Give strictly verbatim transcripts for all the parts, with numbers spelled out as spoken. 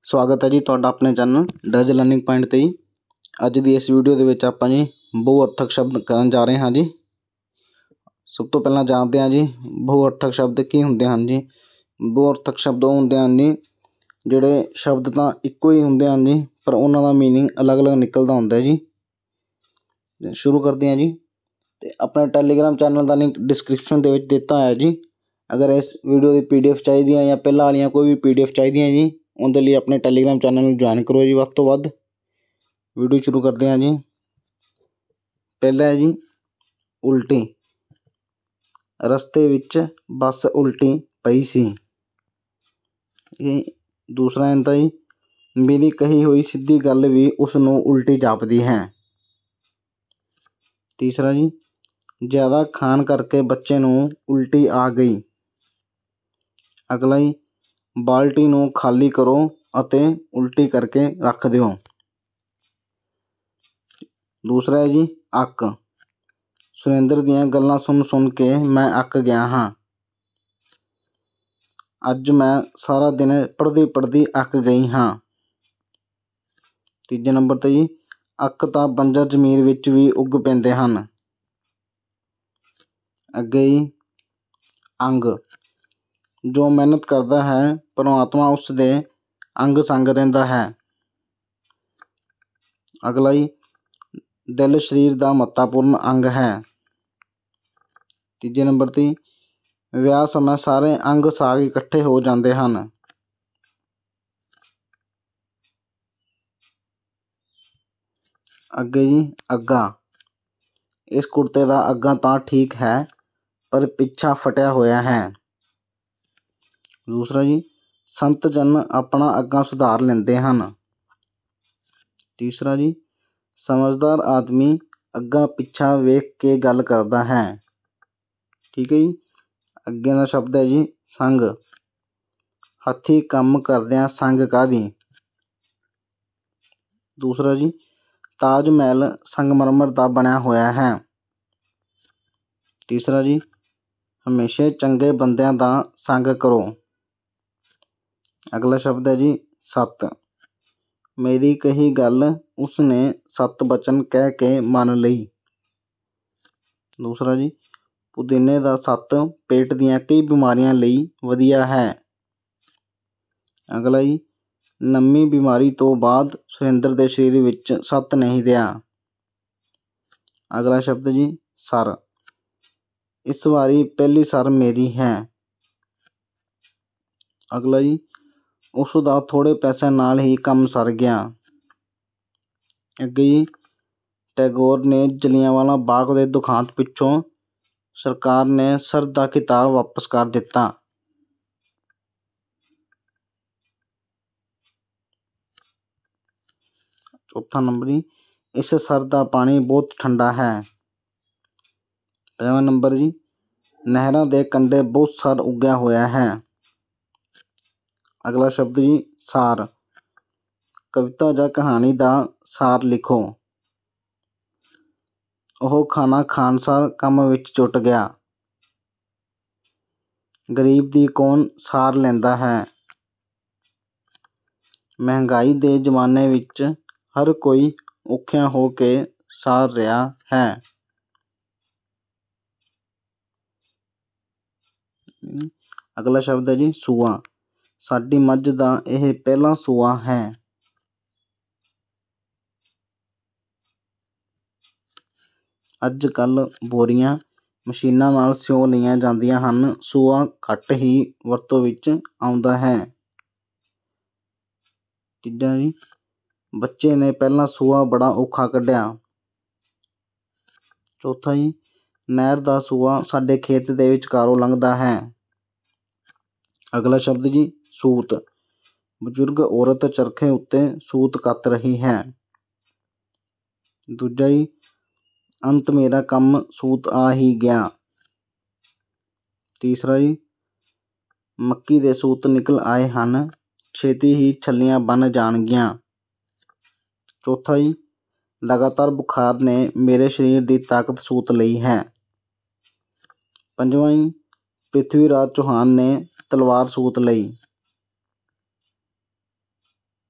ਸਵਾਗਤ ਹੈ ਜੀ ਤੁਹਾਡਾ ਆਪਣੇ ਚੈਨਲ ਡਜ਼ ਲਰਨਿੰਗ ਪੁਆਇੰਟ 'ਤੇ ਜੀ। ਅੱਜ ਦੀ ਇਸ ਵੀਡੀਓ ਦੇ ਵਿੱਚ ਆਪਾਂ ਜੀ ਬਹੁਅਰਥਕ ਸ਼ਬਦ ਕਰਨ ਜਾ ਰਹੇ ਹਾਂ ਜੀ। ਸਭ ਤੋਂ ਪਹਿਲਾਂ ਜਾਣਦੇ ਹਾਂ ਜੀ ਬਹੁਅਰਥਕ ਸ਼ਬਦ ਕੀ ਹੁੰਦੇ ਹਨ ਜੀ। ਬਹੁਅਰਥਕ ਸ਼ਬਦ ਉਹ ਹੁੰਦੇ ਹਨ ਜੀ ਜਿਹੜੇ ਸ਼ਬਦ ਤਾਂ ਇੱਕੋ ਹੀ ਹੁੰਦੇ ਹਨ ਜੀ, ਪਰ ਉਹਨਾਂ ਦਾ ਮੀਨਿੰਗ ਅਲੱਗ ਅਲੱਗ ਨਿਕਲਦਾ ਹੁੰਦਾ ਜੀ। ਸ਼ੁਰੂ ਕਰਦੇ ਹਾਂ ਜੀ। ਅਤੇ ਆਪਣੇ ਟੈਲੀਗ੍ਰਾਮ ਚੈਨਲ ਦਾ ਲਿੰਕ ਡਿਸਕ੍ਰਿਪਸ਼ਨ ਦੇ ਵਿੱਚ ਦਿੱਤਾ ਹੋਇਆ ਜੀ। ਅਗਰ ਇਸ ਵੀਡੀਓ ਦੀ ਪੀ ਡੀ ਐਫ ਚਾਹੀਦੀ ਹੈ ਜਾਂ ਪਹਿਲਾਂ ਵਾਲੀਆਂ ਕੋਈ ਵੀ ਪੀ ਡੀ ਐਫ ਚਾਹੀਦੀਆਂ ਜੀ, ਉਹਦੇ ਲਈ ਆਪਣੇ ਟੈਲੀਗ੍ਰਾਮ ਚੈਨਲ ਨੂੰ ਜੁਆਇਨ ਕਰੋ ਜੀ ਵੱਧ ਤੋਂ ਵੱਧ। ਵੀਡੀਓ ਸ਼ੁਰੂ ਕਰਦੇ ਹਾਂ ਜੀ। ਪਹਿਲਾ ਹੈ ਜੀ ਉਲਟੀ। ਰਸਤੇ ਵਿੱਚ ਬੱਸ ਉਲਟੀ ਪਈ ਸੀ। ਇਹ ਦੂਸਰਾ ਇਹਦਾ ਜੀ ਮੇਰੀ ਕਹੀ ਹੋਈ ਸਿੱਧੀ ਗੱਲ ਵੀ ਉਸ ਨੂੰ ਉਲਟੀ ਜਾਪਦੀ ਹੈ। ਤੀਸਰਾ ਜੀ ਜ਼ਿਆਦਾ ਖਾਣ ਕਰਕੇ ਬੱਚੇ ਨੂੰ ਉਲਟੀ ਆ ਗਈ। ਅਗਲਾ ਜੀ ਬਾਲਟੀ ਨੂੰ ਖਾਲੀ ਕਰੋ ਅਤੇ ਉਲਟੀ ਕਰਕੇ ਰੱਖ ਦਿਓ। ਦੂਸਰਾ ਹੈ ਜੀ ਅੱਕ। ਸੁਰਿੰਦਰ ਦੀਆਂ ਗੱਲਾਂ ਸੁਣ ਸੁਣ ਕੇ ਮੈਂ ਅੱਕ ਗਿਆ ਹਾਂ। ਅੱਜ ਮੈਂ ਸਾਰਾ ਦਿਨ ਪੜ੍ਹਦੀ ਪੜ੍ਹਦੀ ਅੱਕ ਗਈ ਹਾਂ। ਤੀਜੇ ਨੰਬਰ 'ਤੇ ਜੀ ਅੱਕ ਤਾਂ ਬੰਜਰ ਜ਼ਮੀਨ ਵਿੱਚ ਵੀ ਉੱਗ ਪੈਂਦੇ ਹਨ। ਅੱਗੇ ਜੀ ਅੰਗ। ਜੋ ਮਿਹਨਤ ਕਰਦਾ ਹੈ ਪਰਮਾਤਮਾ ਉਸ ਦੇ ਅੰਗ ਸੰਗ ਰਹਿੰਦਾ ਹੈ। ਅਗਲਾ ਜੀ ਦਿਲ ਸਰੀਰ ਦਾ ਮਹੱਤਵਪੂਰਨ ਅੰਗ ਹੈ। ਤੀਜੇ ਨੰਬਰ 'ਤੇ ਵਿਆਹ ਸਮੇਂ ਸਾਰੇ ਅੰਗ ਸਾਗ ਇਕੱਠੇ ਹੋ ਜਾਂਦੇ ਹਨ। ਅੱਗੇ ਜੀ ਅੱਗਾ। ਇਸ ਕੁੜਤੇ ਦਾ ਅੱਗਾ ਤਾਂ ਠੀਕ ਹੈ ਪਰ ਪਿੱਛਾ ਫਟਿਆ ਹੋਇਆ ਹੈ। ਦੂਸਰਾ ਜੀ ਸੰਤ ਜਨ ਆਪਣਾ ਅੱਗਾ ਸੁਧਾਰ ਲੈਂਦੇ ਹਨ। ਤੀਸਰਾ ਜੀ ਸਮਝਦਾਰ ਆਦਮੀ ਅੱਗਾ ਪਿੱਛਾ ਵੇਖ ਕੇ ਗੱਲ ਕਰਦਾ ਹੈ। ਠੀਕ ਹੈ ਜੀ। ਅੱਗੇ ਦਾ ਸ਼ਬਦ ਹੈ ਜੀ ਸੰਗ। ਹੱਥੀਂ ਕੰਮ ਕਰਦਿਆਂ ਸੰਗ ਕਾਹਦੀ। ਦੂਸਰਾ ਜੀ ਤਾਜ ਮਹਿਲ ਸੰਗਮਰਮਰ ਦਾ ਬਣਿਆ ਹੋਇਆ ਹੈ। ਤੀਸਰਾ ਜੀ ਹਮੇਸ਼ਾ ਚੰਗੇ ਬੰਦਿਆਂ ਦਾ ਸੰਗ ਕਰੋ। ਅਗਲਾ ਸ਼ਬਦ ਹੈ ਜੀ ਸੱਤ। ਮੇਰੀ ਕਹੀ ਗੱਲ ਉਸਨੇ ਸੱਤ ਬਚਨ ਕਹਿ ਕੇ ਮੰਨ ਲਈ। ਦੂਸਰਾ ਜੀ ਪੁਦੀਨੇ ਦਾ ਸੱਤ ਪੇਟ ਦੀਆਂ ਕਈ ਬਿਮਾਰੀਆਂ ਲਈ ਵਧੀਆ ਹੈ। ਅਗਲਾ ਜੀ ਲੰਮੀ ਬਿਮਾਰੀ ਤੋਂ ਬਾਅਦ ਸੁਰਿੰਦਰ ਦੇ ਸਰੀਰ ਵਿੱਚ ਸੱਤ ਨਹੀਂ ਰਿਹਾ। ਅਗਲਾ ਸ਼ਬਦ ਜੀ ਸਰ। ਇਸ ਵਾਰੀ ਪਹਿਲੀ ਸਰ ਮੇਰੀ ਹੈ। ਅਗਲਾ ਜੀ ਉਸ ਦਾ ਥੋੜ੍ਹੇ ਪੈਸਿਆਂ ਨਾਲ ਹੀ ਕੰਮ ਸਰ ਗਿਆ। ਅੱਗੇ ਜੀ ਟੈਗੋਰ ਨੇ ਜਲਿਆਂਵਾਲਾ ਬਾਗ ਦੇ ਦੁਖਾਂਤ ਪਿੱਛੋਂ ਸਰਕਾਰ ਨੇ ਸਰ ਦਾ ਖਿਤਾਬ ਵਾਪਸ ਕਰ ਦਿੱਤਾ। ਚੌਥਾ ਨੰਬਰ ਜੀ ਇਸ ਸਰ ਦਾ ਪਾਣੀ ਬਹੁਤ ਠੰਡਾ ਹੈ। ਪੰਜਵਾਂ ਨੰਬਰ ਜੀ ਨਹਿਰਾਂ ਦੇ ਕੰਢੇ ਬਹੁਤ ਸਰ ਉੱਗਿਆ ਹੋਇਆ ਹੈ। ਅਗਲਾ ਸ਼ਬਦ ਜੀ ਸਾਰ। ਕਵਿਤਾ ਜਾਂ ਕਹਾਣੀ ਦਾ ਸਾਰ ਲਿਖੋ। ਉਹ ਖਾਣਾ ਖਾਣ ਸਾਰ ਕੰਮ ਵਿੱਚ ਜੁਟ ਗਿਆ। ਗਰੀਬ ਦੀ ਕੌਣ ਸਾਰ ਲੈਂਦਾ ਹੈ। ਮਹਿੰਗਾਈ ਦੇ ਜ਼ਮਾਨੇ ਵਿੱਚ ਹਰ ਕੋਈ ਔਖਿਆਂ ਹੋ ਕੇ ਸਾਰ ਰਿਹਾ ਹੈ। ਅਗਲਾ ਸ਼ਬਦ ਹੈ ਜੀ ਸੂਆ। ਸਾਡੀ ਮੱਝ ਦਾ ਇਹ ਪਹਿਲਾ ਸੂਆ ਹੈ। ਅੱਜ ਕੱਲ੍ਹ ਬੋਰੀਆਂ ਮਸ਼ੀਨਾਂ ਨਾਲ ਸਿਉਂ ਲਈਆਂ ਜਾਂਦੀਆਂ ਹਨ। ਸੂਆ ਘੱਟ ਹੀ ਵਰਤੋਂ ਵਿੱਚ ਆਉਂਦਾ ਹੈ। ਤੀਜਾ ਜੀ ਬੱਚੇ ਨੇ ਪਹਿਲਾਂ ਸੂਆ ਬੜਾ ਔਖਾ ਕੱਢਿਆ। ਚੌਥਾ ਜੀ ਨਹਿਰ ਦਾ ਸੂਆ ਸਾਡੇ ਖੇਤ ਦੇ ਵਿਚਕਾਰੋਂ ਲੰਘਦਾ ਹੈ। ਅਗਲਾ ਸ਼ਬਦ ਜੀ ਸੂਤ। ਬਜ਼ੁਰਗ ਔਰਤ ਚਰਖੇ ਉੱਤੇ ਸੂਤ ਕੱਤ ਰਹੀ ਹੈ। ਦੂਜਾ ਜੀ ਅੰਤ ਮੇਰਾ ਕੰਮ ਸੂਤ ਆ ਹੀ ਗਿਆ। ਤੀਸਰਾ ਜੀ ਮੱਕੀ ਦੇ ਸੂਤ ਨਿਕਲ ਆਏ ਹਨ, ਛੇਤੀ ਹੀ ਛੱਲੀਆਂ ਬਣ ਜਾਣਗੀਆਂ। ਚੌਥਾ ਜੀ ਲਗਾਤਾਰ ਬੁਖਾਰ ਨੇ ਮੇਰੇ ਸਰੀਰ ਦੀ ਤਾਕਤ ਸੂਤ ਲਈ ਹੈ। ਪੰਜਵਾਂ ਜੀ ਪ੍ਰਿਥਵੀ ਰਾਜ ਚੌਹਾਨ ਨੇ ਤਲਵਾਰ ਸੂਤ ਲਈ।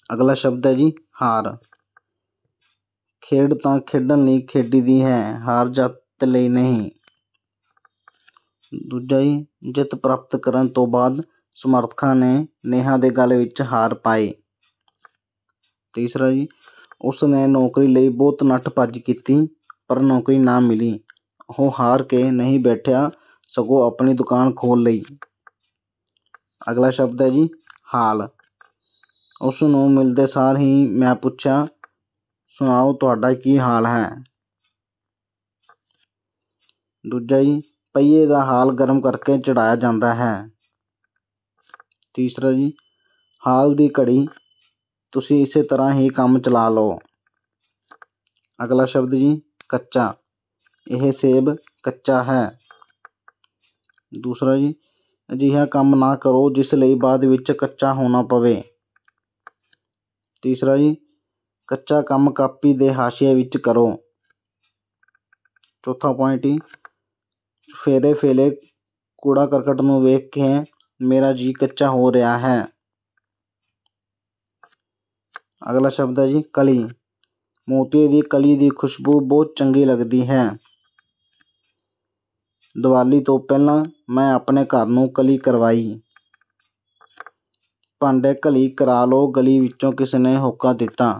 ਅਗਲਾ ਸ਼ਬਦ ਹੈ ਜੀ ਹਾਰ। ਖੇਡ ਤਾਂ ਖੇਡਣ ਲਈ ਖੇਡੀ ਦੀ ਹੈ, ਹਾਰ ਜਿੱਤ ਲਈ ਨਹੀਂ। ਦੂਜਾ ਜੀ, ਜਿੱਤ ਪ੍ਰਾਪਤ ਕਰਨ ਤੋਂ ਬਾਅਦ ਸਮਰਥਕਾਂ ਨੇ ਨੇਹਾ ਦੇ ਗਲ ਵਿੱਚ ਹਾਰ ਪਾਏ। ਤੀਸਰਾ ਜੀ, ਉਸ ਨੇ ਨੌਕਰੀ ਲਈ ਬਹੁਤ ਨੱਠ ਭੱਜ ਕੀਤੀ ਪਰ ਨੌਕਰੀ ਨਾ ਮਿਲੀ। ਉਹ ਹਾਰ ਕੇ ਨਹੀਂ ਬੈਠਿਆ, ਸਗੋਂ ਆਪਣੀ ਦੁਕਾਨ ਖੋਲ੍ਹ ਲਈ। ਅਗਲਾ ਸ਼ਬਦ ਹੈ ਜੀ ਹਾਲ। ਉਸ ਨੂੰ ਮਿਲਦੇ ਸਾਰ ਹੀ ਮੈਂ ਪੁੱਛਿਆ, ਸੁਣਾਓ ਤੁਹਾਡਾ ਕੀ ਹਾਲ ਹੈ। ਦੂਜਾ ਜੀ, ਪਹੀਏ ਦਾ ਹਾਲ ਗਰਮ ਕਰਕੇ ਚੜ੍ਹਾਇਆ ਜਾਂਦਾ ਹੈ। ਤੀਸਰਾ ਜੀ, ਹਾਲ ਦੀ ਘੜੀ, ਤੁਸੀਂ ਇਸੇ ਤਰ੍ਹਾਂ ਹੀ ਕੰਮ ਚਲਾ ਲਓ। ਅਗਲਾ ਸ਼ਬਦ ਜੀ ਕੱਚਾ। ਇਹ ਸੇਬ ਕੱਚਾ ਹੈ। ਦੂਸਰਾ ਜੀ, ਅਜਿਹਾ ਕੰਮ ਨਾ ਕਰੋ ਜਿਸ ਲਈ ਬਾਅਦ ਵਿੱਚ ਕੱਚਾ ਹੋਣਾ ਪਵੇ। ਤੀਸਰਾ ਜੀ, ਕੱਚਾ ਕੰਮ ਕਾਪੀ ਦੇ ਹਾਸ਼ੀਏ ਵਿੱਚ ਕਰੋ। ਚੌਥਾ ਪੁਆਇੰਟ ਜੀ, ਚੁਫੇਰੇ ਫੇਲੇ ਕੂੜਾ ਕਰਕਟ ਨੂੰ ਵੇਖ ਕੇ ਮੇਰਾ ਜੀ ਕੱਚਾ ਹੋ ਰਿਹਾ ਹੈ। ਅਗਲਾ ਸ਼ਬਦ ਹੈ ਜੀ ਕਲੀ। ਮੋਤੀਏ ਦੀ ਕਲੀ ਦੀ ਖੁਸ਼ਬੂ ਬਹੁਤ ਚੰਗੀ ਲੱਗਦੀ ਹੈ। ਦੀਵਾਲੀ ਤੋਂ ਪਹਿਲਾਂ ਮੈਂ ਆਪਣੇ ਘਰ ਨੂੰ ਕਲੀ ਕਰਵਾਈ। ਭਾਂਡੇ ਘਲੀ ਕਰਾ ਲਓ, ਗਲੀ ਵਿੱਚੋਂ ਕਿਸੇ ਨੇ ਹੋਕਾ ਦਿੱਤਾ।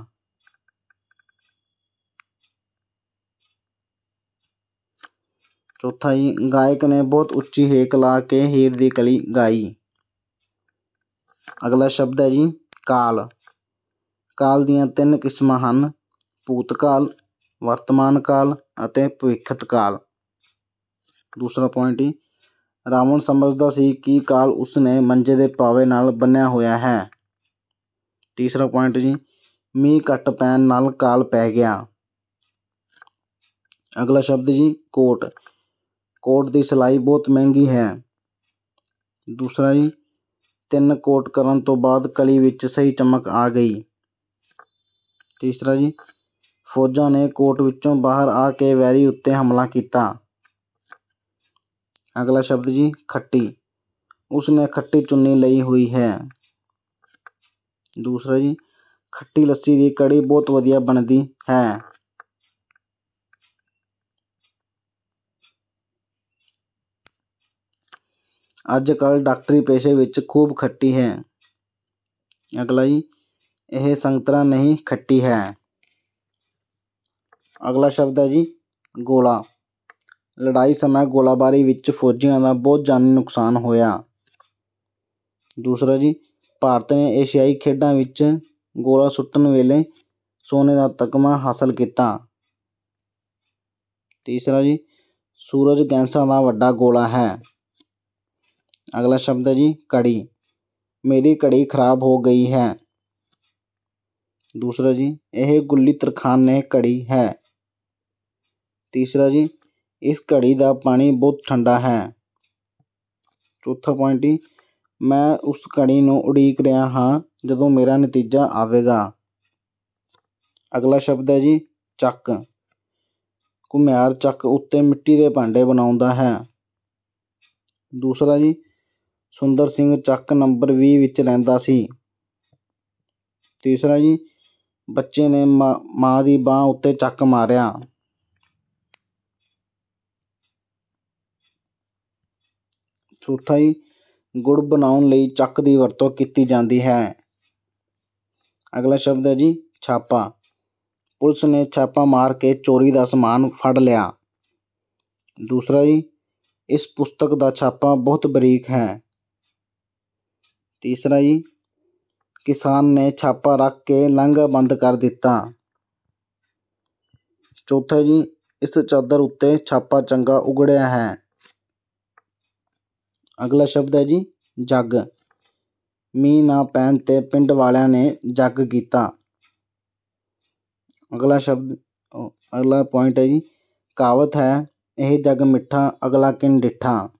ਚੌਥਾ ਜੀ, ਗਾਇਕ ਨੇ ਬਹੁਤ ਉੱਚੀ ਹੇਕ ਲਾ ਕੇ ਹੀਰ ਦੀ ਕਲੀ ਗਾਈ। ਅਗਲਾ ਸ਼ਬਦ ਹੈ ਜੀ ਕਾਲ। ਕਾਲ ਦੀਆਂ ਤਿੰਨ ਕਿਸਮਾਂ ਹਨ, ਭੂਤਕਾਲ, ਵਰਤਮਾਨ ਕਾਲ ਅਤੇ ਭਵਿੱਖਤ ਕਾਲ। ਦੂਸਰਾ ਪੁਆਇੰਟ ਜੀ, ਰਾਵਣ ਸਮਝਦਾ ਸੀ ਕਿ ਕਾਲ ਉਸ ਨੇ ਮੰਜੇ ਦੇ ਪਾਵੇ ਨਾਲ ਬੰਨ੍ਹਿਆ ਹੋਇਆ ਹੈ। ਤੀਸਰਾ ਪੁਆਇੰਟ ਜੀ, ਮੀਂਹ ਘੱਟ ਪੈਣ ਨਾਲ ਕਾਲ ਪੈ ਗਿਆ। ਅਗਲਾ ਸ਼ਬਦ ਜੀ ਕੋਟ। ਕੋਟ ਦੀ ਸਿਲਾਈ ਬਹੁਤ ਮਹਿੰਗੀ ਹੈ। ਦੂਸਰਾ ਜੀ, ਤਿੰਨ ਕੋਟ ਕਰਨ ਤੋਂ ਬਾਅਦ ਕਲੀ ਵਿੱਚ ਸਹੀ ਚਮਕ ਆ ਗਈ। ਤੀਸਰਾ ਜੀ, ਫੌਜਾਂ ਨੇ ਕੋਟ ਵਿੱਚੋਂ ਬਾਹਰ ਆ ਕੇ ਵੈਰੀ ਉੱਤੇ ਹਮਲਾ ਕੀਤਾ। ਅਗਲਾ ਸ਼ਬਦ ਜੀ ਖੱਟੀ। ਉਸ ਨੇ ਖੱਟੀ ਚੁੰਨੀ ਲਈ ਹੋਈ ਹੈ। ਦੂਸਰਾ ਜੀ, ਖੱਟੀ ਲੱਸੀ ਦੀ ਕੜੀ ਬਹੁਤ ਵਧੀਆ ਬਣਦੀ ਹੈ। ਅੱਜ ਕੱਲ੍ਹ ਡਾਕਟਰੀ ਪੇਸ਼ੇ ਵਿੱਚ ਖੂਬ ਖੱਟੀ ਹੈ। ਅਗਲਾ ਜੀ, ਇਹ ਸੰਗਤਰਾ ਨਹੀਂ ਖੱਟੀ ਹੈ। ਅਗਲਾ ਸ਼ਬਦ ਹੈ ਜੀ ਗੋਲਾ। ਲੜਾਈ ਸਮੇਂ ਗੋਲਾਬਾਰੀ ਵਿੱਚ ਫੌਜੀਆਂ ਦਾ ਬਹੁਤ ਜਾਨੀ ਨੁਕਸਾਨ ਹੋਇਆ। ਦੂਸਰਾ ਜੀ, ਭਾਰਤ ਨੇ ਏਸ਼ੀਆਈ ਖੇਡਾਂ ਵਿੱਚ ਗੋਲਾ ਸੁੱਟਣ ਵੇਲੇ ਸੋਨੇ ਦਾ ਤਗਮਾ ਹਾਸਲ ਕੀਤਾ। ਤੀਸਰਾ ਜੀ, ਸੂਰਜ ਗੈਸਾਂ ਦਾ ਵੱਡਾ ਗੋਲਾ ਹੈ। ਅਗਲਾ ਸ਼ਬਦ ਹੈ ਜੀ ਘੜੀ। ਮੇਰੀ ਘੜੀ ਖਰਾਬ ਹੋ ਗਈ ਹੈ। ਦੂਸਰਾ ਜੀ, ਇਹ ਗੁੱਲੀ ਤਰਖਾਣੇ ਘੜੀ ਹੈ। ਤੀਸਰਾ ਜੀ, ਇਸ ਘੜੀ ਦਾ ਪਾਣੀ ਬਹੁਤ ਠੰਡਾ ਹੈ। ਚੌਥਾ ਪੁਆਇੰਟ ਜੀ, ਮੈਂ ਉਸ ਘੜੀ ਨੂੰ ਉਡੀਕ ਰਿਹਾ ਹਾਂ ਜਦੋਂ ਮੇਰਾ ਨਤੀਜਾ ਆਵੇਗਾ। ਅਗਲਾ ਸ਼ਬਦ ਹੈ ਜੀ ਚੱਕ। ਘੁਮਿਆਰ ਚੱਕ ਉੱਤੇ ਮਿੱਟੀ ਦੇ ਭਾਂਡੇ ਬਣਾਉਂਦਾ ਹੈ। ਦੂਸਰਾ ਜੀ, ਸੁੰਦਰ ਸਿੰਘ ਚੱਕ ਨੰਬਰ ਵੀਹ ਵਿੱਚ ਰਹਿੰਦਾ ਸੀ। ਤੀਸਰਾ ਜੀ, ਬੱਚੇ ਨੇ ਮਾਂ ਮਾਂ ਦੀ ਬਾਂਹ ਉੱਤੇ ਚੱਕ ਮਾਰਿਆ। ਚੌਥਾ ਜੀ, ਗੁੜ ਬਣਾਉਣ ਲਈ ਚੱਕ ਦੀ ਵਰਤੋਂ ਕੀਤੀ ਜਾਂਦੀ ਹੈ। ਅਗਲਾ ਸ਼ਬਦ ਹੈ ਜੀ ਛਾਪਾ। ਪੁਲਿਸ ਨੇ ਛਾਪਾ ਮਾਰ ਕੇ ਚੋਰੀ ਦਾ ਸਮਾਨ ਫੜ ਲਿਆ। ਦੂਸਰਾ ਜੀ, ਇਸ ਪੁਸਤਕ ਦਾ ਛਾਪਾ ਬਹੁਤ ਬਰੀਕ ਹੈ। ਤੀਸਰਾ ਜੀ, ਕਿਸਾਨ ਨੇ ਛਾਪਾ ਰੱਖ ਕੇ ਲਾਂਘਾ ਬੰਦ ਕਰ ਦਿੱਤਾ। ਚੌਥਾ ਜੀ, ਇਸ ਚਾਦਰ ਉੱਤੇ ਛਾਪਾ ਚੰਗਾ ਉਗੜਿਆ ਹੈ। ਅਗਲਾ ਸ਼ਬਦ ਹੈ ਜੀ ਜੱਗ। ਮੀਂਹ ਨਾ ਪੈਣ 'ਤੇ ਪਿੰਡ ਵਾਲਿਆਂ ਨੇ ਜੱਗ ਕੀਤਾ। ਅਗਲਾ ਸ਼ਬਦ ਅਗਲਾ ਪੁਆਇੰਟ ਹੈ ਜੀ ਕਹਾਵਤ ਹੈ, ਇਹ ਜੱਗ ਮਿੱਠਾ ਅਗਲਾ ਕਿਨ ਡਿੱਠਾ।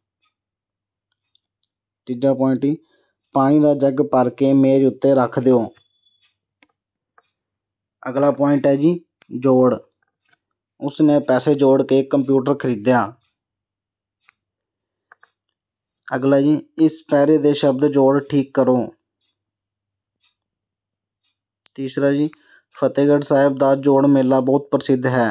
ਤੀਜਾ ਪੁਆਇੰਟ ਜੀ, ਪਾਣੀ ਦਾ ਜੱਗ ਭਰ ਕੇ ਮੇਜ਼ ਉੱਤੇ ਰੱਖ ਦਿਓ। ਅਗਲਾ ਪੁਆਇੰਟ ਹੈ ਜੀ ਜੋੜ। ਉਸ ਨੇ ਪੈਸੇ ਜੋੜ ਕੇ ਕੰਪਿਊਟਰ ਖਰੀਦਿਆ। ਅਗਲਾ ਜੀ, ਇਸ ਪੈਰੇ ਦੇ ਸ਼ਬਦ ਜੋੜ ਠੀਕ ਕਰੋ। ਤੀਸਰਾ ਜੀ ਫਤਿਹਗੜ੍ਹ ਸਾਹਿਬ ਦਾ ਜੋੜ ਮੇਲਾ ਬਹੁਤ ਪ੍ਰਸਿੱਧ ਹੈ।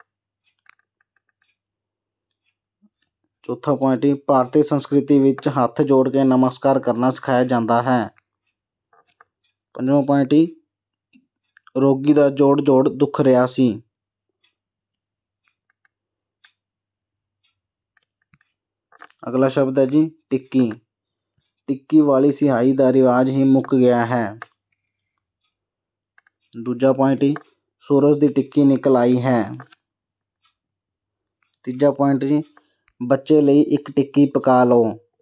ਚੌਥਾ ਪੁਆਇੰਟ ਜੀ ਭਾਰਤੀ ਸੰਸਕ੍ਰਿਤੀ ਵਿੱਚ ਹੱਥ ਜੋੜ ਕੇ ਨਮਸਕਾਰ ਕਰਨਾ ਸਿਖਾਇਆ ਜਾਂਦਾ ਹੈ। ਪੰਜਵਾਂ ਪੁਆਇੰਟ ਜੀ ਰੋਗੀ ਦਾ ਜੋੜ ਜੋੜ ਦੁੱਖ ਰਿਹਾ ਸੀ। ਅਗਲਾ ਸ਼ਬਦ ਹੈ ਜੀ ਟਿੱਕੀ। ਟਿੱਕੀ ਵਾਲੀ ਸਿਹਾਈ ਦਾ ਰਿਵਾਜ ਹੀ ਮੁੱਕ ਗਿਆ ਹੈ। ਦੂਜਾ ਪੁਆਇੰਟ ਜੀ ਸੂਰਜ ਦੀ ਟਿੱਕੀ ਨਿਕਲ ਆਈ ਹੈ। ਤੀਜਾ ਪੁਆਇੰਟ ਜੀ ਬੱਚੇ ਲਈ ਇੱਕ ਟਿੱਕੀ ਪਕਾ ਲਓ।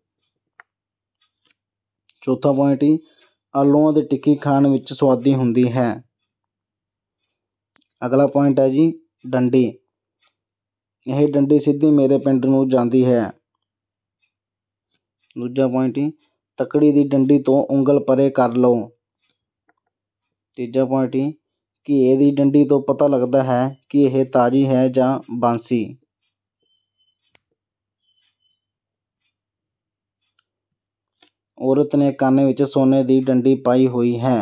ਚੌਥਾ ਪੁਆਇੰਟ ਜੀ ਆਲੂਆਂ ਦੀ ਟਿੱਕੀ ਖਾਣ ਵਿੱਚ ਸੁਆਦੀ ਹੁੰਦੀ ਹੈ। ਅਗਲਾ ਪੁਆਇੰਟ ਹੈ ਜੀ ਡੰਡੀ। ਇਹ ਡੰਡੀ ਸਿੱਧੀ ਮੇਰੇ ਪਿੰਡ ਨੂੰ ਜਾਂਦੀ ਹੈ। ਦੂਜਾ ਪੁਆਇੰਟ ਜੀ ਤਕੜੀ ਦੀ ਡੰਡੀ ਤੋਂ ਉਂਗਲ ਪਰੇ ਕਰ ਲਓ। ਤੀਜਾ ਪੁਆਇੰਟ ਜੀ ਘੀਏ ਦੀ ਡੰਡੀ ਤੋਂ ਪਤਾ ਲੱਗਦਾ ਹੈ ਕਿ ਇਹ ਤਾਜ਼ੀ ਹੈ ਜਾਂ ਬਾਂਸੀ। ਔਰਤ ਨੇ ਕੰਨ ਵਿੱਚ ਸੋਨੇ ਦੀ ਡੰਡੀ ਪਾਈ ਹੋਈ ਹੈ।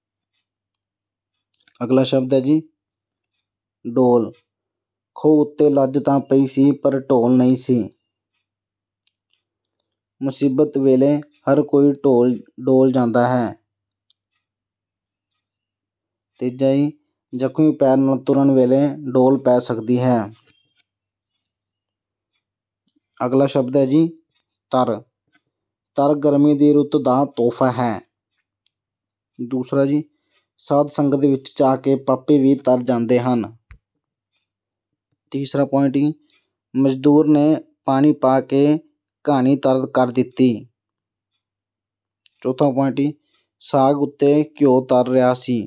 ਅਗਲਾ ਸ਼ਬਦ ਹੈ ਜੀ ਢੋਲ। ਖੂਹ ਉੱਤੇ ਲੱਜ ਤਾਂ ਪਈ ਸੀ ਪਰ ਢੋਲ ਨਹੀਂ ਸੀ। ਮੁਸੀਬਤ ਵੇਲੇ ਹਰ ਕੋਈ ਢੋਲ ਡੋਲ ਜਾਂਦਾ ਹੈ। ਤੀਜਾ ਜੀ ਜ਼ਖਮੀ ਪੈਰ ਨਾਲ ਤੁਰਨ ਵੇਲੇ ਡੋਲ ਪੈ ਸਕਦੀ ਹੈ। ਅਗਲਾ ਸ਼ਬਦ ਹੈ ਜੀ ਤਰ। ਤਰ ਗਰਮੀ ਦੀ ਰੁੱਤ ਦਾ ਤੋਹਫਾ ਹੈ। ਦੂਸਰਾ ਜੀ ਸਾਧ ਸੰਗਤ ਵਿੱਚ ਜਾ ਕੇ ਪਾਪੀ ਵੀ ਤਰ ਜਾਂਦੇ ਹਨ। ਤੀਸਰਾ ਪੁਆਇੰਟ ਜੀ ਮਜ਼ਦੂਰ ਨੇ ਪਾਣੀ ਪਾ ਕੇ ਕਹਾਣੀ ਤਰ ਕਰ ਦਿੱਤੀ। ਚੌਥਾ ਪੁਆਇੰਟ ਜੀ ਸਾਗ ਉੱਤੇ ਘਿਓ ਤਰ ਰਿਹਾ ਸੀ।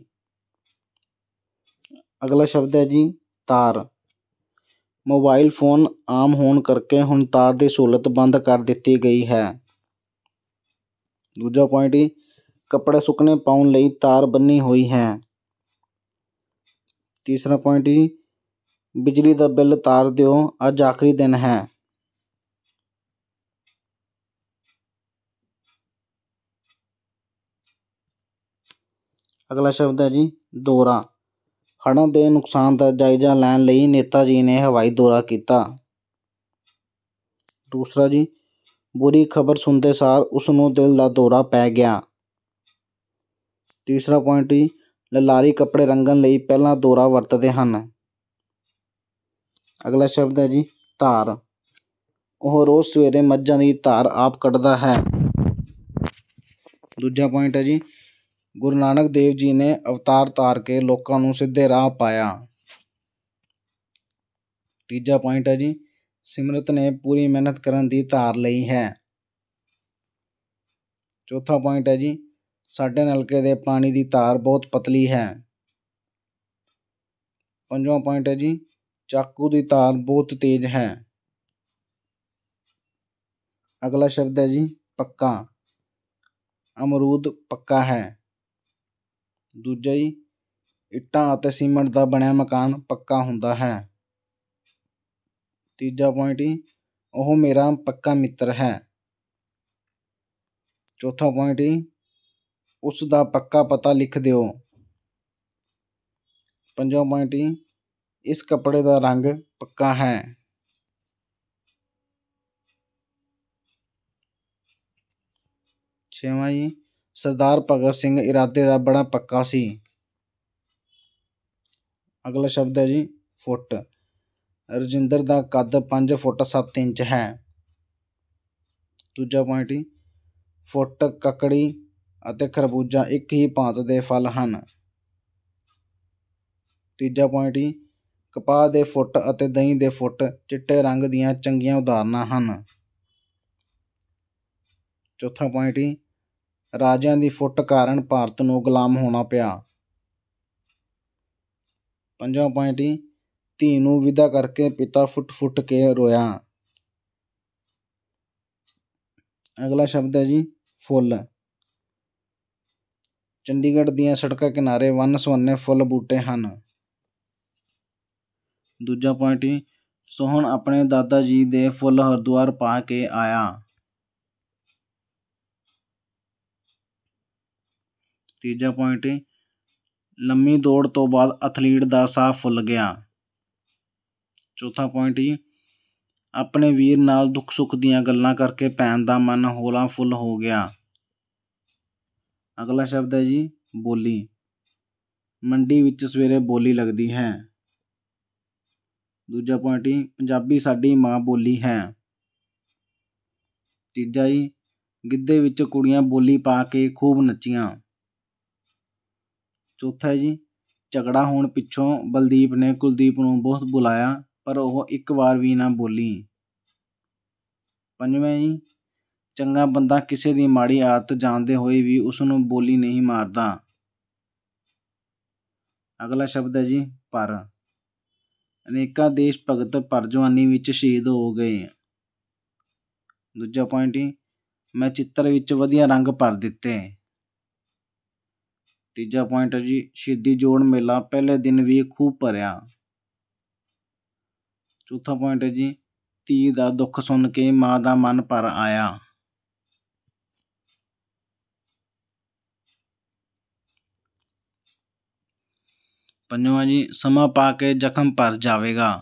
ਅਗਲਾ ਸ਼ਬਦ ਹੈ ਜੀ ਤਾਰ। ਮੋਬਾਈਲ ਫੋਨ ਆਮ ਹੋਣ ਕਰਕੇ ਹੁਣ ਤਾਰ ਦੀ ਸਹੂਲਤ ਬੰਦ ਕਰ ਦਿੱਤੀ ਗਈ ਹੈ। ਦੂਜਾ ਪੁਆਇੰਟ ਜੀ ਕੱਪੜੇ ਸੁੱਕਣੇ ਪਾਉਣ ਲਈ ਤਾਰ ਬੰਨੀ ਹੋਈ ਹੈ। ਤੀਸਰਾ ਪੁਆਇੰਟ ਜੀ ਬਿਜਲੀ ਦਾ ਬਿੱਲ ਤਾਰ ਦਿਓ ਅੱਜ ਆਖਰੀ ਦਿਨ ਹੈ। ਅਗਲਾ ਸ਼ਬਦ ਹੈ ਜੀ ਦੌਰਾ। ਹੜ੍ਹਾਂ ਦੇ ਨੁਕਸਾਨ ਦਾ ਜਾਇਜ਼ਾ ਲੈਣ ਲਈ ਨੇਤਾ ਜੀ ਨੇ ਹਵਾਈ ਦੌਰਾ ਕੀਤਾ। ਦੂਸਰਾ ਜੀ ਬੁਰੀ ਖਬਰ ਸੁਣਦੇ ਸਾਰ ਉਸ ਨੂੰ ਦਿਲ ਦਾ ਦੌਰਾ ਪੈ ਗਿਆ। ਤੀਸਰਾ ਪੁਆਇੰਟ ਜੀ ਲਲਾਰੀ ਕੱਪੜੇ ਰੰਗਣ ਲਈ ਪਹਿਲਾਂ ਦੌਰਾ ਵਰਤਦੇ ਹਨ। ਅਗਲਾ ਸ਼ਬਦ ਹੈ ਜੀ ਧਾਰ। ਉਹ ਰੋਜ਼ ਸਵੇਰੇ ਮੱਝਾਂ ਦੀ ਧਾਰ ਆਪ ਕੱਢਦਾ ਹੈ। ਦੂਜਾ ਪੁਆਇੰਟ ਹੈ ਜੀ ਗੁਰੂ ਨਾਨਕ ਦੇਵ ਜੀ ਨੇ ਅਵਤਾਰ ਧਾਰ ਕੇ ਲੋਕਾਂ ਨੂੰ ਸਿੱਧੇ ਰਾਹ ਪਾਇਆ। ਤੀਜਾ ਪੁਆਇੰਟ ਹੈ ਜੀ ਸਿਮਰਤ ਨੇ ਪੂਰੀ ਮਿਹਨਤ ਕਰਨ ਦੀ ਧਾਰ ਲਈ ਹੈ। ਚੌਥਾ ਪੁਆਇੰਟ ਹੈ ਜੀ ਸਾਡੇ ਨਲਕੇ ਦੇ ਪਾਣੀ ਦੀ ਧਾਰ ਬਹੁਤ ਪਤਲੀ ਹੈ। ਪੰਜਵਾਂ ਪੁਆਇੰਟ ਹੈ ਜੀ ਚਾਕੂ ਦੀ ਧਾਰ ਬਹੁਤ ਤੇਜ਼ ਹੈ। ਅਗਲਾ ਸ਼ਬਦ ਹੈ ਜੀ ਪੱਕਾ। ਅਮਰੂਦ ਪੱਕਾ ਹੈ। ਦੂਜਾ ਜੀ ਇੱਟਾਂ ਅਤੇ ਸੀਮੈਂਟ ਦਾ ਬਣਿਆ ਮਕਾਨ ਪੱਕਾ ਹੁੰਦਾ ਹੈ। ਤੀਜਾ ਪੁਆਇੰਟ ਜੀ ਉਹ ਮੇਰਾ ਪੱਕਾ ਮਿੱਤਰ ਹੈ। ਚੌਥਾ ਪੁਆਇੰਟ ਜੀ ਉਸ ਦਾ ਪੱਕਾ ਪਤਾ ਲਿਖ ਦਿਓ। ਪੰਜਵਾਂ ਪੁਆਇੰਟ ਜੀ ਇਸ ਕੱਪੜੇ ਦਾ ਰੰਗ ਪੱਕਾ ਹੈ। ਛੇਵਾਂ ਜੀ ਸਰਦਾਰ ਭਗਤ ਸਿੰਘ ਇਰਾਦੇ ਦਾ ਬੜਾ ਪੱਕਾ ਸੀ। ਅਗਲਾ ਸ਼ਬਦ ਹੈ ਜੀ ਫੁੱਟ। ਰਜਿੰਦਰ ਦਾ ਕੱਦ ਪੰਜ ਫੁੱਟ ਸੱਤ ਇੰਚ ਹੈ। ਦੂਜਾ ਪੁਆਇੰਟ ਜੀ ਫੁੱਟ ਕੱਕੜੀ ਅਤੇ ਖਰਬੂਜਾ ਇੱਕ ਹੀ ਭਾਂਤ ਦੇ ਫਲ ਹਨ। ਤੀਜਾ ਪੁਆਇੰਟ ਜੀ ਕਪਾਹ ਦੇ ਫੁੱਟ ਅਤੇ ਦਹੀਂ ਦੇ ਫੁੱਟ ਚਿੱਟੇ ਰੰਗ ਦੀਆਂ ਚੰਗੀਆਂ ਉਦਾਹਰਨਾਂ ਹਨ। ਚੌਥਾ ਪੁਆਇੰਟ ਜੀ ਰਾਜਿਆਂ ਦੀ ਫੁੱਟ ਕਾਰਨ ਭਾਰਤ ਨੂੰ ਗੁਲਾਮ ਹੋਣਾ ਪਿਆ। ਪੰਜਵਾਂ ਪੁਆਇੰਟ ਜੀ ਧੀ ਨੂੰ ਵਿਦਾ ਕਰਕੇ ਪਿਤਾ ਫੁੱਟ ਫੁੱਟ ਕੇ ਰੋਇਆ। ਅਗਲਾ ਸ਼ਬਦ ਹੈ ਜੀ ਫੁੱਲ। ਚੰਡੀਗੜ੍ਹ ਦੀਆਂ ਸੜਕਾਂ ਕਿਨਾਰੇ ਵੰਨ ਸੁਵੰਨੇ ਫੁੱਲ ਬੂਟੇ ਹਨ। ਦੂਜਾ ਪੁਆਇੰਟ ਜੀ ਸੋਹਣ ਆਪਣੇ ਦਾਦਾ ਜੀ ਦੇ ਫੁੱਲ ਹਰਿਦੁਆਰ ਪਾ ਕੇ ਆਇਆ। ਤੀਜਾ ਪੁਆਇੰਟ ਜੀ ਲੰਮੀ ਦੌੜ ਤੋਂ ਬਾਅਦ ਅਥਲੀਟ ਦਾ ਸਾਹ ਫੁੱਲ ਗਿਆ। ਚੌਥਾ ਪੁਆਇੰਟ ਜੀ, ਆਪਣੇ ਵੀਰ ਨਾਲ ਦੁੱਖ ਸੁੱਖ ਦੀਆਂ ਗੱਲਾਂ ਕਰਕੇ ਭੈਣ ਦਾ ਮਨ ਹੌਲਾ ਫੁੱਲ ਹੋ ਗਿਆ। ਅਗਲਾ ਸ਼ਬਦ ਹੈ ਜੀ ਬੋਲੀ। ਮੰਡੀ ਵਿੱਚ ਸਵੇਰੇ ਬੋਲੀ ਲੱਗਦੀ ਹੈ। ਦੂਜਾ ਪੁਆਇੰਟ ਜੀ, ਪੰਜਾਬੀ ਸਾਡੀ ਮਾਂ ਬੋਲੀ ਹੈ। ਤੀਜਾ ਜੀ, ਗਿੱਧੇ ਵਿੱਚ ਕੁੜੀਆਂ ਬੋਲੀ ਪਾ ਕੇ ਖੂਬ ਨੱਚੀਆਂ। ਚੌਥਾ ਜੀ, ਝਗੜਾ ਹੋਣ ਪਿੱਛੋਂ ਬਲਦੀਪ ਨੇ ਕੁਲਦੀਪ ਨੂੰ ਬਹੁਤ ਬੁਲਾਇਆ ਪਰ ਉਹ ਇੱਕ ਵਾਰ ਵੀ ਨਾ ਬੋਲੀ। ਪੰਜਵਾਂ ਜੀ, ਚੰਗਾ ਬੰਦਾ ਕਿਸੇ ਦੀ ਮਾੜੀ ਆਦਤ ਜਾਣਦੇ ਹੋਏ ਵੀ ਉਸਨੂੰ ਬੋਲੀ ਨਹੀਂ ਮਾਰਦਾ। ਅਗਲਾ ਸ਼ਬਦ ਹੈ ਜੀ ਪਰ। ਅਨੇਕਾਂ ਦੇਸ਼ ਭਗਤ ਭਰ ਜਵਾਨੀ ਵਿੱਚ ਸ਼ਹੀਦ ਹੋ ਗਏ। ਦੂਜਾ ਪੁਆਇੰਟ ਜੀ, ਮੈਂ ਚਿੱਤਰ ਵਿੱਚ ਵਧੀਆ ਰੰਗ ਭਰ ਦਿੱਤੇ। ਤੀਜਾ ਪੁਆਇੰਟ ਹੈ ਜੀ, ਸ਼ਹੀਦੀ ਜੋੜ ਮੇਲਾ ਪਹਿਲੇ ਦਿਨ ਵੀ ਖੂਬ ਭਰਿਆ। ਚੌਥਾ ਪੁਆਇੰਟ ਹੈ ਜੀ, ਧੀ ਦਾ ਦੁੱਖ ਸੁਣ ਕੇ ਮਾਂ ਦਾ ਮਨ ਭਰ ਆਇਆ। ਪੰਜਵਾਂ ਜੀ, ਸਮਾਂ ਪਾ ਕੇ ਜ਼ਖਮ ਭਰ ਜਾਵੇਗਾ।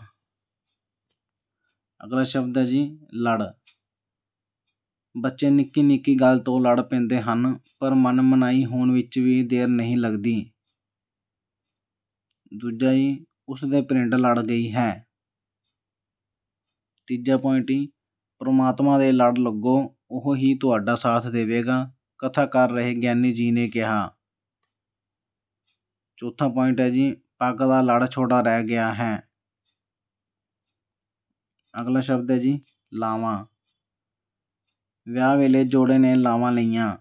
ਅਗਲਾ ਸ਼ਬਦ ਹੈ ਜੀ ਲੜ। ਬੱਚੇ ਨਿੱਕੀ ਨਿੱਕੀ ਗੱਲ ਤੋਂ ਲੜ ਪੈਂਦੇ ਹਨ ਪਰ ਮਨ ਮਨਾਈ ਹੋਣ ਵਿੱਚ ਵੀ ਦੇਰ ਨਹੀਂ ਲੱਗਦੀ। ਦੂਜਾ ਜੀ, ਉਸਦੇ ਪਿੰਡ ਲੜ ਗਈ ਹੈ। ਤੀਜਾ ਪੁਆਇੰਟ ਜੀ, ਪਰਮਾਤਮਾ ਦੇ ਲੜ ਲੱਗੋ, ਉਹ ਹੀ ਤੁਹਾਡਾ ਸਾਥ ਦੇਵੇਗਾ, ਕਥਾ ਕਰ ਰਹੇ ਗਿਆਨੀ ਜੀ ਨੇ ਕਿਹਾ। ਚੌਥਾ ਪੁਆਇੰਟ ਹੈ ਜੀ, ਪੱਗ ਦਾ ਲੜ ਛੋਟਾ ਰਹਿ ਗਿਆ ਹੈ। ਅਗਲਾ ਸ਼ਬਦ ਹੈ ਜੀ ਲਾਵਾਂ। ਵਿਆਹ ਵੇਲੇ ਜੋੜੇ ਨੇ ਲਾਵਾਂ ਲਈਆਂ।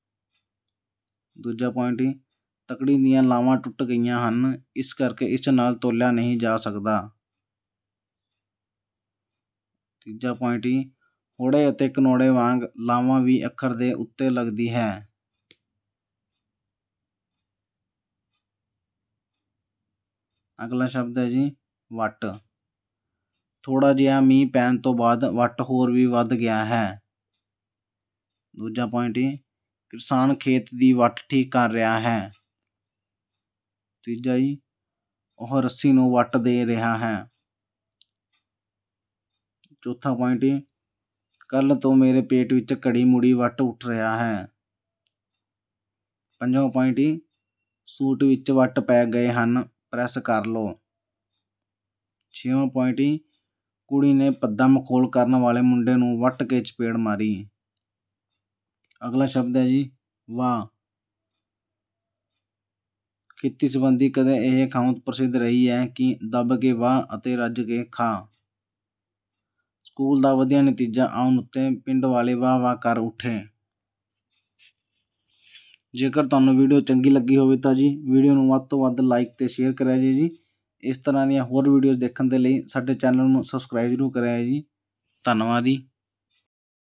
ਦੂਜਾ ਪੁਆਇੰਟ ਜੀ, ਤਕੜੀ ਦੀਆਂ ਲਾਵਾਂ ਟੁੱਟ ਗਈਆਂ ਹਨ, ਇਸ ਕਰਕੇ ਇਸ ਨਾਲ ਤੋਲਿਆ ਨਹੀਂ ਜਾ ਸਕਦਾ। ਤੀਜਾ ਪੁਆਇੰਟ ਜੀ, ਹੋੜੇ ਅਤੇ ਕਨੋੜੇ ਵਾਂਗ ਲਾਵਾਂ ਵੀ ਅੱਖਰ ਦੇ ਉੱਤੇ ਲੱਗਦੀ ਹੈ। ਅਗਲਾ ਸ਼ਬਦ ਹੈ ਜੀ ਵੱਟ। ਥੋੜ੍ਹਾ ਜਿਹਾ ਮੀਂਹ ਪੈਣ ਤੋਂ ਬਾਅਦ ਵੱਟ ਹੋਰ ਵੀ ਵੱਧ ਗਿਆ ਹੈ। ਦੂਜਾ ਪੁਆਇੰਟ ਜੀ, ਕਿਸਾਨ ਖੇਤ ਦੀ ਵੱਟ ਠੀਕ ਕਰ ਰਿਹਾ ਹੈ। ਤੀਜਾ ਜੀ, ਉਹ ਰੱਸੀ ਨੂੰ ਵੱਟ ਦੇ ਰਿਹਾ ਹੈ। ਚੌਥਾ ਪੁਆਇੰਟ ਜੀ, ਕੱਲ੍ਹ ਤੋਂ ਮੇਰੇ ਪੇਟ ਵਿੱਚ ਘੜੀ ਮੁੜੀ ਵੱਟ ਉੱਠ ਰਿਹਾ ਹੈ। ਪੰਜਵਾਂ ਪੁਆਇੰਟ ਜੀ, ਸੂਟ ਵਿੱਚ ਵੱਟ ਪੈ ਗਏ ਹਨ, ਪ੍ਰੈਸ ਕਰ ਲਓ। ਛੇਵਾਂ ਪੁਆਇੰਟ ਜੀ, ਕੁੜੀ ਨੇ ਭੱਦਾ ਮਖੌਲ ਕਰਨ ਵਾਲੇ ਮੁੰਡੇ ਨੂੰ ਵੱਟ ਕੇ ਚਪੇੜ ਮਾਰੀ। ਅਗਲਾ ਸ਼ਬਦ ਹੈ ਜੀ ਵਾਹ। ਖੇਤੀ ਸੰਬੰਧੀ ਕਦੇ ਇਹ ਕਹਾਵਤ ਪ੍ਰਸਿੱਧ ਰਹੀ ਹੈ ਕਿ ਦੱਬ ਕੇ ਵਾਹ ਅਤੇ ਰੱਜ ਕੇ ਖਾ। ਸਕੂਲ ਦਾ ਵਧੀਆ ਨਤੀਜਾ ਆਉਣ ਉੱਤੇ ਪਿੰਡ ਵਾਲੇ ਵਾਹ ਵਾਹ ਕਰ ਉੱਠੇ। ਜੇਕਰ ਤੁਹਾਨੂੰ ਵੀਡੀਓ ਚੰਗੀ ਲੱਗੀ ਹੋਵੇ ਤਾਂ ਜੀ ਵੀਡੀਓ ਨੂੰ ਵੱਧ ਤੋਂ ਵੱਧ ਲਾਈਕ ਅਤੇ ਸ਼ੇਅਰ ਕਰਿਆ ਜੀ ਜੀ ਇਸ ਤਰ੍ਹਾਂ ਦੀਆਂ ਹੋਰ ਵੀਡੀਓਜ਼ ਦੇਖਣ ਦੇ ਲਈ ਸਾਡੇ ਚੈਨਲ ਨੂੰ ਸਬਸਕ੍ਰਾਈਬ ਜ਼ਰੂਰ ਕਰਿਆ ਜੀ। ਧੰਨਵਾਦ ਜੀ।